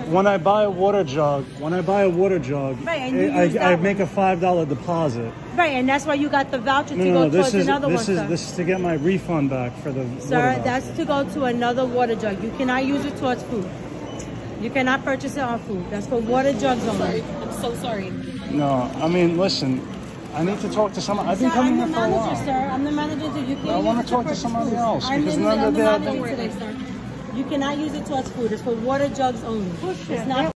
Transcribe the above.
when I buy a water jug, I make a $5 deposit. Right, and that's why you got the voucher to go towards another one, sir. This is to get my refund back for the Sir, that's to go to another water jug. You cannot use it towards food. You cannot purchase it on food. That's for water jugs only. I'm so sorry. No, I mean, listen, I need to talk to someone. I've been coming here for a while. Sir, I'm the manager, so you can't I want to talk to somebody else because I'm the manager today, sir. You cannot use it towards food. It's for water jugs only. It's not